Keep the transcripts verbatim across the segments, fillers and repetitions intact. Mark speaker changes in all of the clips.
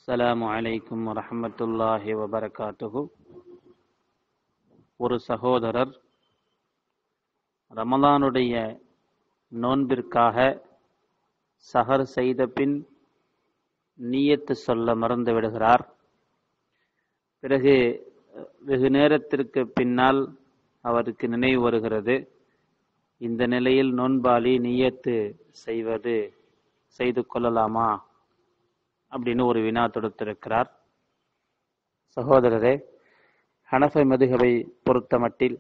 Speaker 1: அஸ்ஸலாமு அலைக்கும் வரஹ்மத்துல்லாஹி வபரகாத்துஹு. ஒரு சகோதரர் ரமலானுடைய நோன்பிற்காக சஹர் செய்த பின் நியத்து சொல்ல மறந்து விடுகிறார். பிறகு வெகு நேரத்திற்கு பின்னால் அவருக்கு நினைவு வருகிறது. இந்த நிலையில் நோன்பாளி நியத்து செய்வது செய்து கொள்ளலாமா அப்படின்னு ஒரு வினா தொடுத்திருக்கிறார். சகோதரரே, ஹனஃபி மதுஹபை பொறுத்தமட்டில்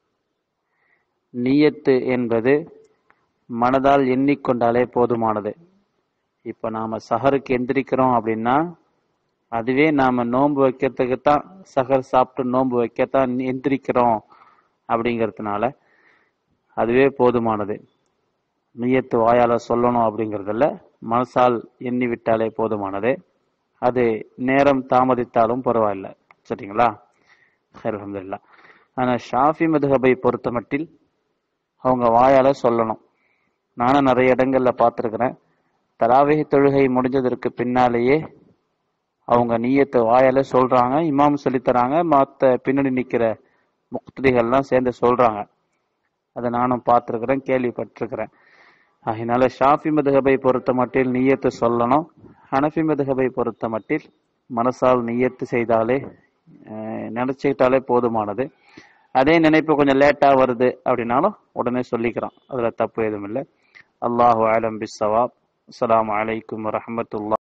Speaker 1: நியத்து என்பது மனதால் எண்ணிக்கொண்டாலே போதுமானது. இப்போ நாம் சஹருக்கு எந்திரிக்கிறோம் அப்படின்னா அதுவே நாம் நோன்பு வைக்கிறதுக்குத்தான், சஹர் சாப்பிட்டு நோன்பு வைக்கத்தான் எந்திரிக்கிறோம் அப்படிங்கிறதுனால அதுவே போதுமானது. நியத்து வாயால் சொல்லணும் அப்படிங்கிறதில்ல, மனசால் எண்ணி விட்டாலே போதுமானது. அது நேரம் தாமதித்தாலும் பரவாயில்லை. சரிங்களா? அல்ஹம்துலில்லாஹ். ஆனால் ஷாஃபி மதுஹபை பொறுத்த மட்டில் அவங்க வாயால சொல்லணும். நானும் நிறைய இடங்கள்ல பார்த்துருக்கிறேன். தராவீஹ் தொழுகை முடிஞ்சதற்கு பின்னாலேயே அவங்க நியத்தை வாயால சொல்றாங்க, இமாம் சொல்லித்தராங்க, மற்ற பின்னணி நிற்கிற முக்திகள்லாம் சேர்ந்து சொல்றாங்க. அதை நானும் பார்த்துருக்கிறேன், கேள்விப்பட்டிருக்கிறேன். அதனால ஷாஃபி மதுஹபை பொறுத்த மட்டில் நியத்து சொல்லணும். ஹனஃபி மதுஹபை பொறுத்த மட்டில் மனசால் நியத்து செய்தாலே நினைச்சுக்கிட்டாலே போதுமானது. அதே நினைப்பு கொஞ்சம் லேட்டா வருது அப்படின்னாலும் உடனே சொல்லிக்கிறான், அதுல தப்பு எதுவும் இல்லை. அல்லாஹு அலம் பிஸ்ஸவாப். அஸ்ஸலாமு அலைக்கும் வரஹ்மத்துல்லாஹ்.